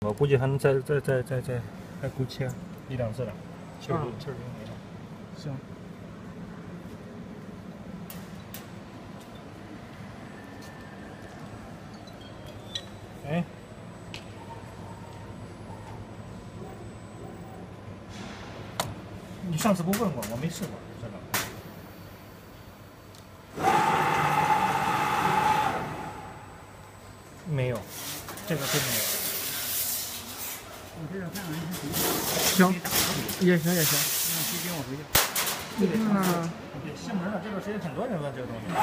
我估计还能再还够切一两次了，气儿都没了。 行。 哎，你上次不问过，我没试过，这个。没有，这个真没有。 你这个看看行，也行也行。那可以跟我回去。你看看， 对，西门呢，这段时间很多人问这个东西。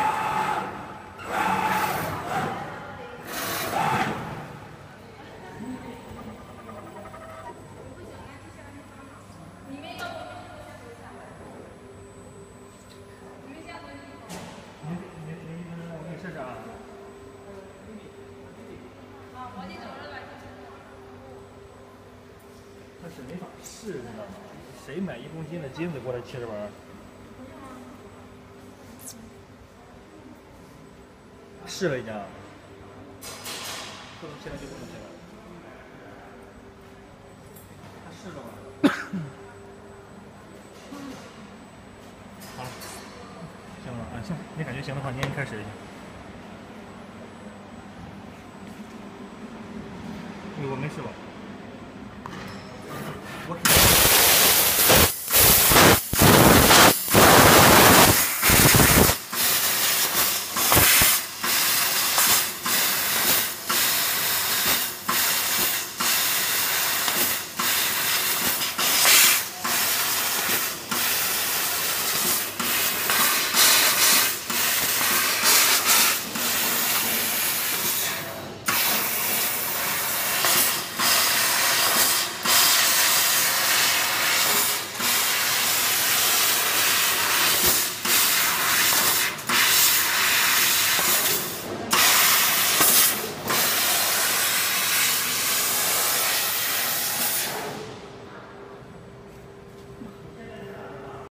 你试试啊。但是没法试，知道吗？谁买1公斤的金子过来切着玩儿？试了一下，不能切了就不能切了。他试了吗？好，行了啊，行，你感觉行的话，您开始一下。我没试过。我